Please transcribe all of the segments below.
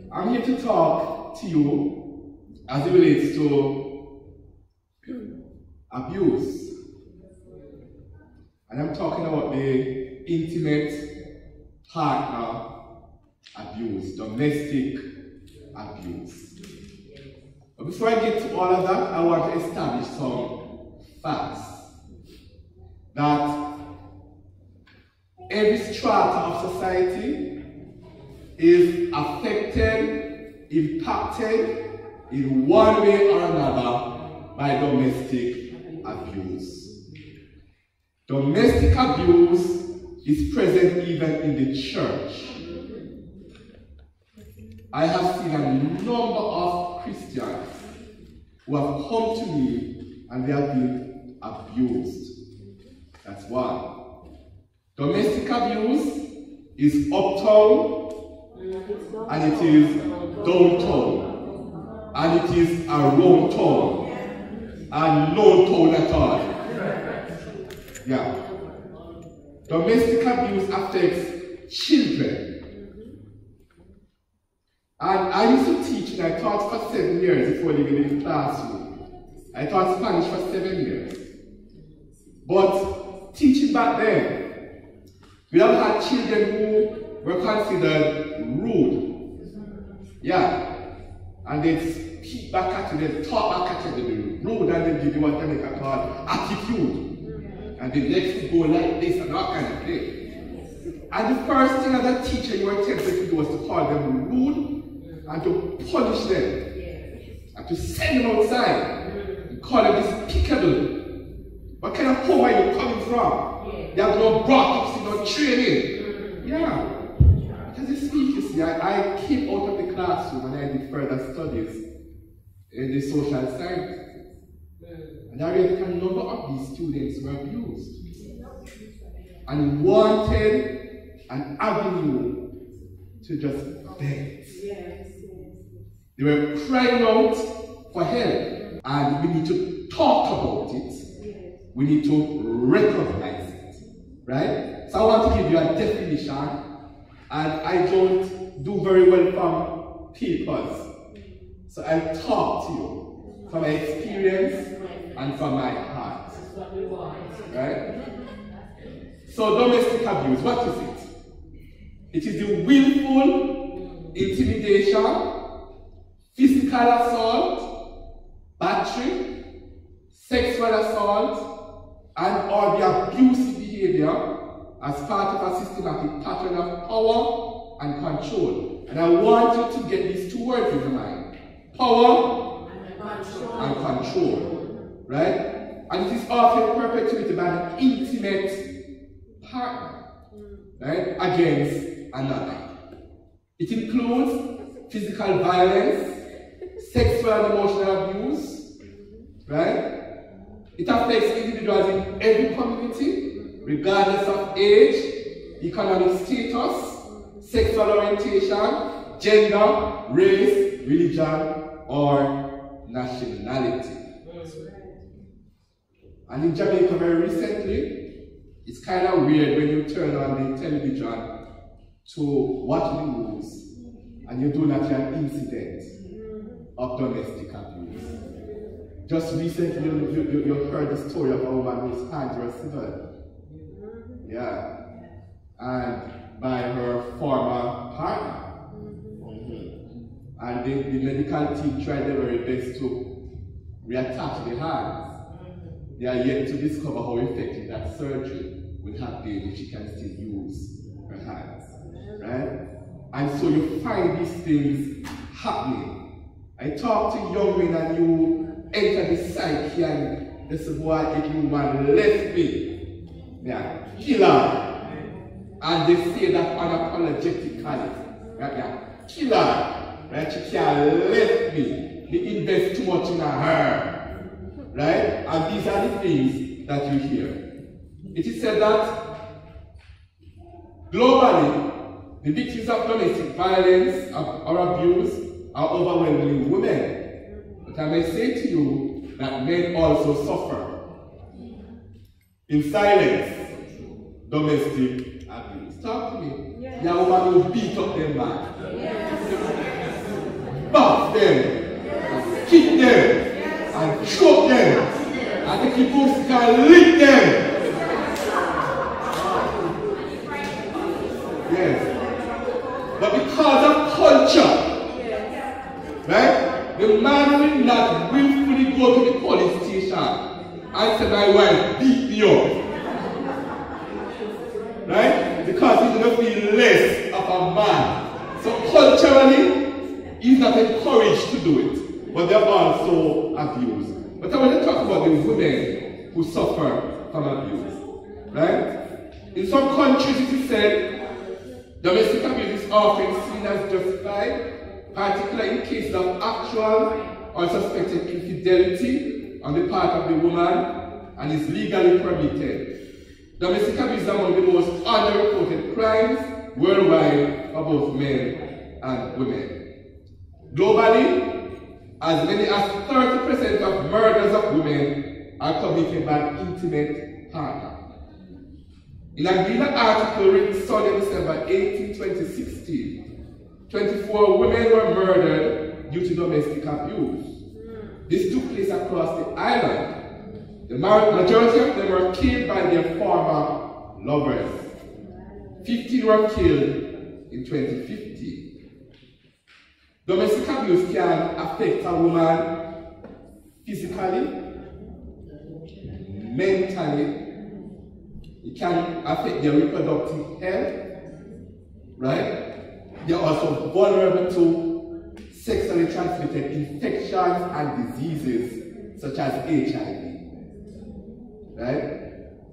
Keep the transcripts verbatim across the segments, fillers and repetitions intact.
I'm here to talk to you as it relates to abuse. And I'm talking about the intimate partner abuse, domestic abuse. But before I get to all of that, I want to establish some facts. That every strata of society is affected, impacted in one way or another by domestic abuse. Domestic abuse is present even in the church. I have seen a number of Christians who have come to me and they have been abused. That's one. Domestic abuse is uptown and it is downtown and it is around town and no town at all. Yeah. Domestic abuse affects children. And I used to teach and I taught for seven years before leaving in the classroom. I taught Spanish for seven years. But teaching back then, we have had children who were considered rude. Yeah. And they'd speak back at you, they'd talk back at you, they'd be rude, and they'd give you what Jamaica call attitude. And the next would go like this and all kind of thing. And the first thing as a teacher you were tempted to do was to call them rude and to punish them. And to send them outside and call them despicable. What kind of home are you coming from? You have no brought up, no training. Yeah. Because you speak, you see, I, I came out of the classroom and I did further studies in the social sciences. And I realized a number of these students were abused and wanted an avenue to just vent. They were crying out for help, and we need to talk about it. We need to recognize it, right? So I want to give you a definition, and I don't do very well from papers. So I'll talk to you from my experience and from my heart, right? So domestic abuse, what is it? It is the willful intimidation, physical assault, battery, sexual assault, and or the abusive behavior as part of a systematic pattern of power and control. And I want you to get these two words in your mind. Power and control. Right? And it is often perpetuated by an intimate partner, right, against another. It includes physical violence, sexual and emotional abuse, right? It affects individuals in every community, regardless of age, economic status, sexual orientation, gender, race, religion, or nationality. And in Jamaica very recently, it's kind of weird when you turn on the television to watch the news and you do not hear an incident of domestic abuse. Just recently, you, you, you heard the story of a woman whose hands were severed. Yeah. And by her former partner. Mm-hmm. And the, the medical team tried their very best to reattach the hands. They are yet to discover how effective that surgery would have been if she can still use her hands. Right? And so you find these things happening. I talk to young men and you enter the psyche and they say, boy, if you man left me, yeah, kill her. And they say that unapologetically. Right? Yeah, kill her. Right? She can't left me. They invest too much in her. Right? And these are the things that you hear. It is said that globally, the victims of domestic violence or abuse are overwhelmingly women. But I may say to you that men also suffer in silence domestic abuse. Talk to me. Yes. Your woman will beat up them back. Yes. box them, and kick them, and choke them, and take the broomstick and lick them. Yes. But because of culture, right, the man will not willfully go to the police station and say, my wife beat me up. Right? Because he doesn't feel less of a man. So culturally, he's not encouraged to do it. But they're also abused. But I want to talk about the women who suffer from abuse. Right? In some countries it is said domestic abuse is often seen as justified, particularly in cases of actual or suspected infidelity on the part of the woman, and is legally permitted. Domestic abuse is among the most underreported crimes worldwide for both men and women. Globally, as many as thirty percent of murders of women are committed by an intimate partner. In a Gleaner article written Sunday, December eighteenth, twenty sixteen, twenty-four women were murdered due to domestic abuse. This took place across the island. The majority of them were killed by their former lovers. fifteen were killed in twenty fifteen. Domestic abuse can affect a woman physically, mentally. It can affect their reproductive health, right? They are also vulnerable to sexually transmitted infections and diseases such as H I V. Right?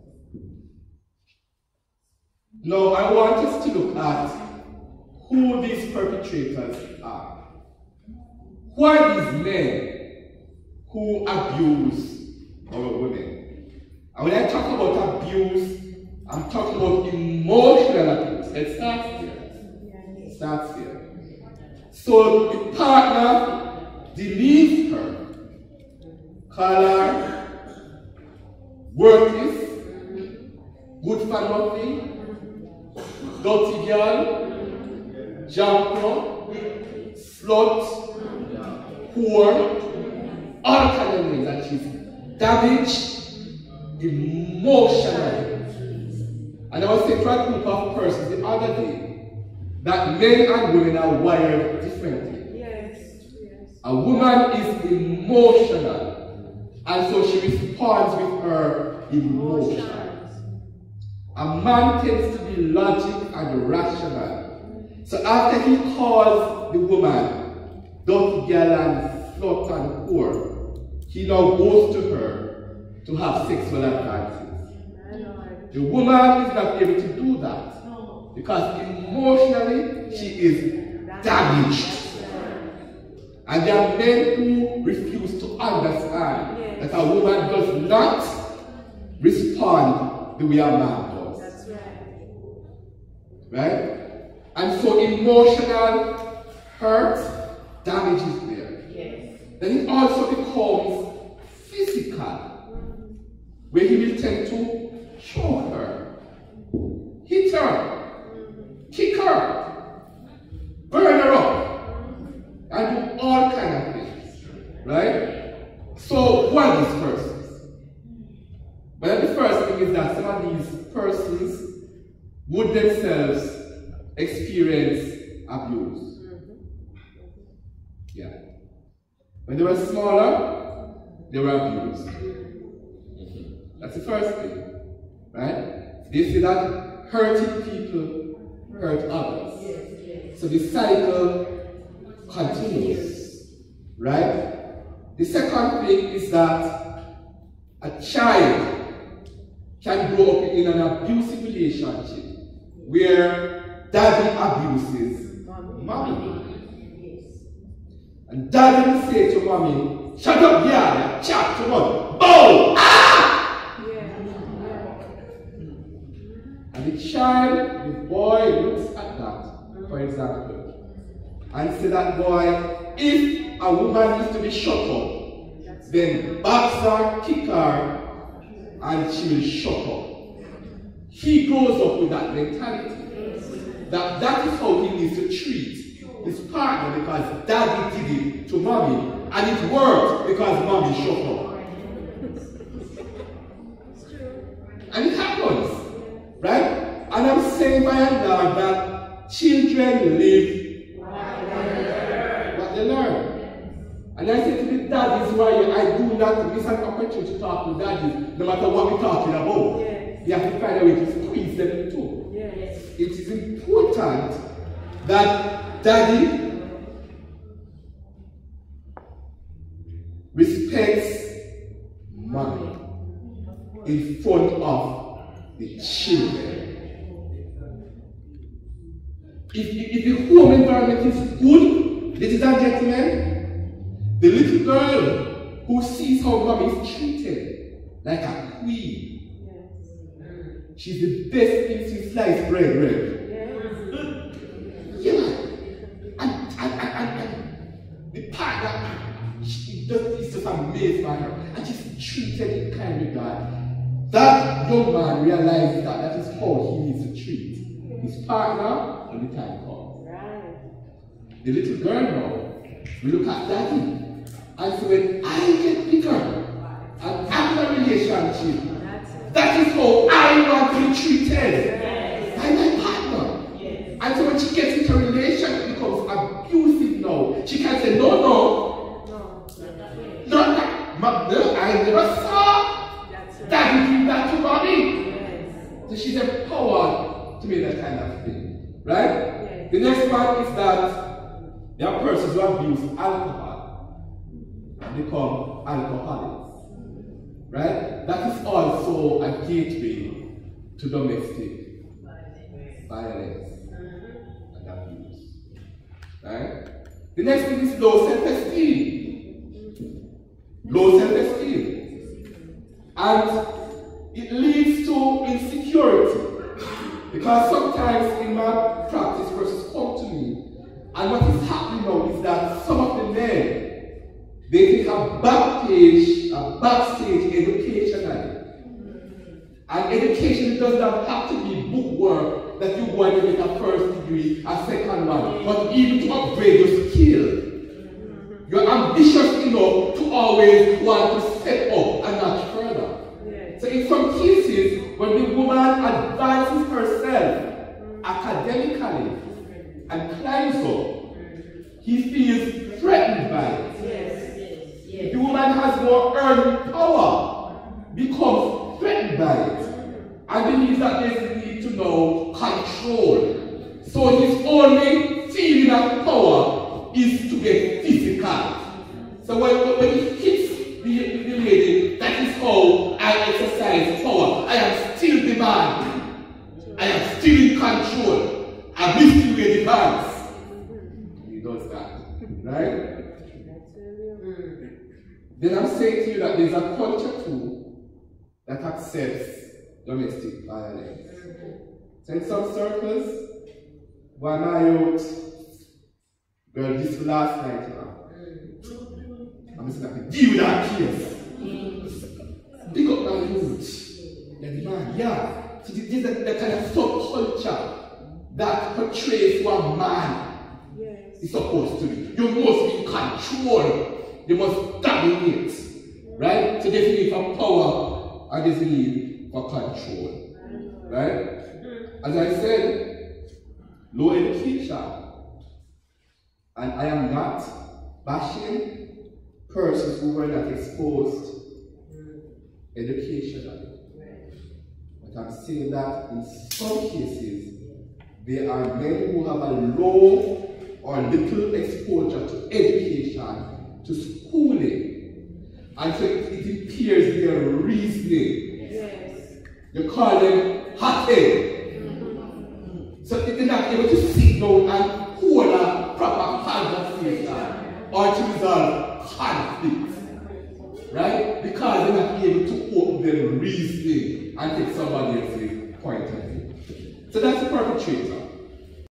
Now I want us to look at who these perpetrators are. Who are these men who abuse our women? And when I talk about abuse, I'm talking about emotional abuse. It starts here. It starts here. So the partner believes her, call her worthless, good for nothing, dirty girl, jumper, slut, poor, all kinds of names that she's damaged emotionally. And I was saying to a group of persons the other day that men and women are wired differently. Yes, yes. A woman is emotional, and so she responds with her emotions. A man tends to be logic and rational. So after he calls the woman dirty girl and slut and whore, he now goes to her to have sexual advances. The woman is not able to do that because emotionally she is damaged. And there are men who refuse to understand that a woman does not respond the way a man does. That's right. Right? And so emotional hurt, damage is there. Yes. Then it also becomes physical, where he will tend to choke her, hit her, kick her, burn her up, and do all kinds of things. Right? So what are these persons? Well, the first thing is that some of these persons would themselves experience abuse. Yeah. When they were smaller, they were abused. That's the first thing. Right? They say that hurting people hurt others. Yes, yes. So the cycle continues. Right? The second thing is that a child can grow up in an abusive relationship where daddy abuses mommy. And daddy will say to mommy, shut up, yeah, chat to mommy. Boom! Ah! Yeah. And the child, the boy, looks at that, for example, and say that boy, if a woman needs to be shut up, then box her, kick her, and she will shut up. He grows up with that mentality. That that is how he needs to treat his partner because daddy did it to mommy, and it worked because mommy showed up. And it happens, right? And I'm saying by and large that children live what they learn. And I say to the daddies who are here, I do not miss an opportunity to talk to daddies, no matter what we're talking about. Yes. You have to find a way to squeeze them in too. Yes. It is important that daddy respects mommy in front of the children. If, if the home environment is good, ladies and gentlemen, the little girl who sees how mommy is treated like a queen, yes. She's the best thing since sliced bread, right? Yes. Yeah. And, and, and, and, and the partner, she just, it's just amazed by her. And she's treated in kind regard. That young man realizes that that is how he needs to treat his partner when the time comes. Right. The little girl now, we look at daddy. And so when I get bigger and have a relationship, that is how I want to be treated by my partner. And so when she gets into a relationship, it becomes abusive now. She can say, no, no, not that. No, I never saw daddy do that to mommy. So she's empowered to make that kind of thing. Right? The next one is that there are persons who abuse alcohol. Become alcoholics, right? That is also a gateway to domestic violence and abuse, right? The next thing is low self-esteem. Low self-esteem. And it leads to insecurity. Because sometimes in my practice, persons come to me, and what is happening now is that some of the men, they take a backstage, a backstage educationally. And education does not have to be bookwork that you want to get a first degree, a second one, but even to upgrade your skill. You're ambitious enough to always want to step up and not further. So in some cases, when the woman advances herself academically and climbs up, he feels threatened by it. If the woman has more earning power, becomes threatened by it, and believes that there's a need to know control. So his only feeling of power is to get physical. So when, when he hits the, the lady, that is how I exercise power. I am still the man. I am still in control. I will still wear the pants. He does that, right? Then I'm saying to you that there's a culture too that accepts domestic violence. So in some circles, when I out, girl, this last night, you know, I'm just going to deal with that case. Pick up my youth. Then the man, yeah. So this is the, the kind of subculture that portrays what a man yes. is supposed to be. You must be in control. You must dominate, right? So there's a need for power and there's a need for control, right? As I said, low education, and I am not bashing persons who were not exposed educationally, but I'm saying that in some cases, there are men who have a low or little exposure to education, to schooling, and so it, it impairs their reasoning. Yes. You call them hot-head. Mm-hmm. So they're not able to sit down and hold a proper conversation or to resolve conflict, right? Because they're not able to open their reasoning and take somebody else's point of view. So that's the perpetrator.